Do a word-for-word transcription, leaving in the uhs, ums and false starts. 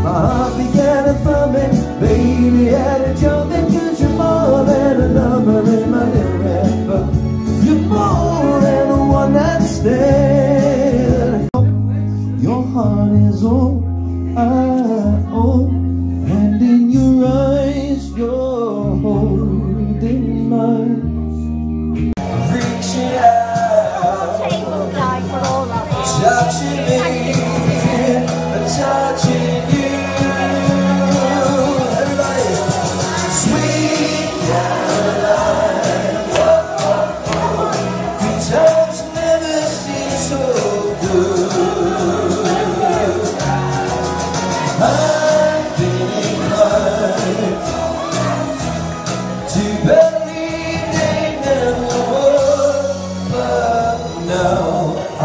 My heart began to thumping, baby had it jumping, 'cause you're more than a number in my lyric book. You're more than a one night stand. Your heart is all I own, and in your eyes you're holding mine. Reaching out, touching me, touching you. Everybody, sweet Caroline. Good times never seem so good. I'm feeling hard to believe they never would, but now